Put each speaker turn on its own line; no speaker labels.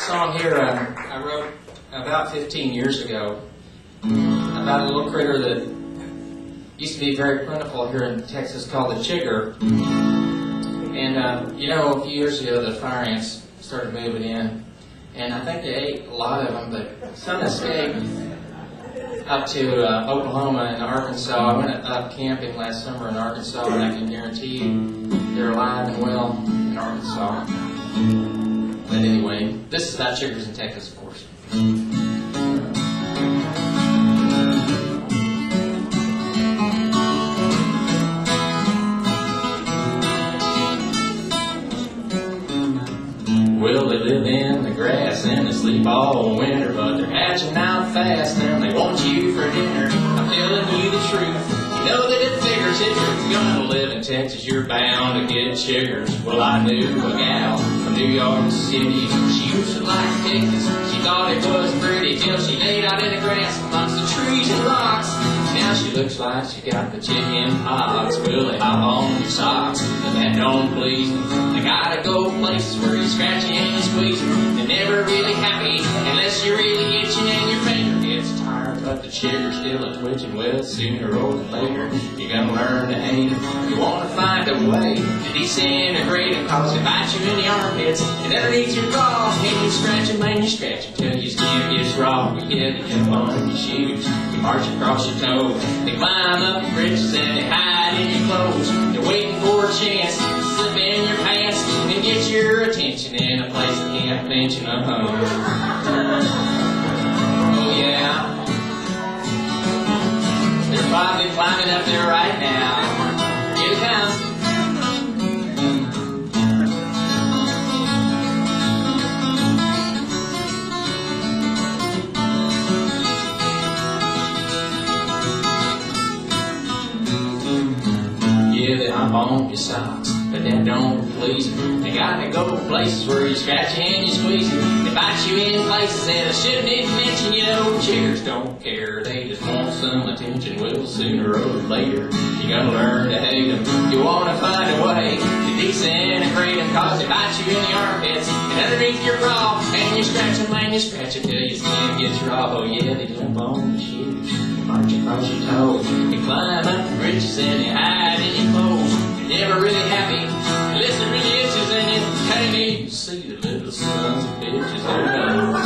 song here I wrote about 15 years ago about a little critter that used to be very plentiful here in Texas called the chigger. And you know, a few years ago the fire ants started moving in, and I think they ate a lot of them, but some escaped up to Oklahoma and Arkansas. I went up camping last summer in Arkansas, and I can guarantee you they're alive and well in Arkansas. But anyway, this is about chiggers in Texas, of course. Well, they live in the grass and they sleep all winter, but they're hatching out fast and they want you for dinner. I'm telling you the truth. You know that it figures if you're gonna live in Texas, you're bound to get chiggers. Well, I knew a gal from New York City. She used to like Texas. She thought it was pretty till she laid out in the grass amongst the trees and rocks. Now she looks like she got the chicken pox. Well, they hop on your socks, but that don't please them. They gotta go places where you're scratching and you're squeezing. They're never really happy unless you're really itching and your finger gets tired. But the chigger's still a twitching. Well, sooner or later you're gonna learn to hate them. You wanna find a way to disintegrate them, cause they bite you in the armpits and underneath your jaw. And you scratch them and you scratch them till your skin gets raw. You get the jump on your shoes, you march across your toes. They climb up your britches and they hide in your clothes. They're waiting for a chance to slip in your pants and get your attention in a place that can't mention a home. Oh yeah, they're probably climbing up there right now. Here it comes. Yeah, they hop on your socks, but that don't please them. They gotta go places where you scratch and you squeeze them. They bite you in places that I shouldn't mention. You know, chiggers don't care, they just want some attention. Well, sooner or later you're gonna learn to hate them. You wanna find a way to disintegrate them, cause they bite you in the armpits and underneath your bra. And you scratch them and you scratch it till your skin gets raw. Oh yeah, they jump on your shoes, march across your toes. They climb up the bridges and they hide in your clothes. You're never really happy unless it really itches and it's heavy. You see the little sons of bitches. Oh no.